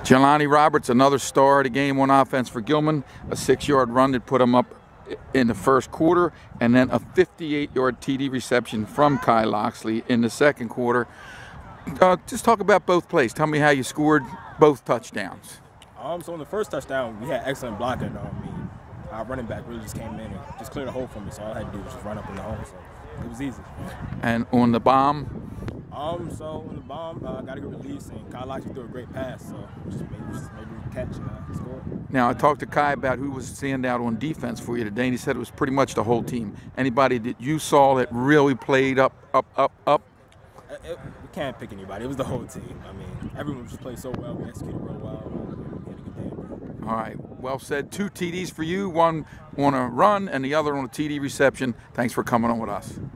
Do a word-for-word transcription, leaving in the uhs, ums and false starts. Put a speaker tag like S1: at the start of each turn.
S1: Jelani Roberts, another star of the game on offense for Gilman. A six-yard run that put him up in the first quarter, and then a fifty-eight-yard T D reception from Kai Loxley in the second quarter. Uh, just talk about both plays. Tell me how you scored both touchdowns.
S2: Um, so on the first touchdown, we had excellent blocking. Um, I mean, our running back really just came in and just cleared a hole for me, so all I had to do was just run up in the hole. So it was easy.
S1: And on the bomb?
S2: Um, so on the bomb, uh, I got a good release, and Kai Loxley threw a great pass, so just maybe, just maybe catch and uh, score.
S1: Now, I talked to Kai about who was standout on defense for you today, and he said it was pretty much the whole team. Anybody that you saw that really played up, up, up, up?
S2: It, it, we can't pick anybody. It was the whole team. I mean, everyone just played so well. We executed real well. We had a good day.
S1: All right, well said. Two T Ds for you, one on a run and the other on a T D reception. Thanks for coming on with us.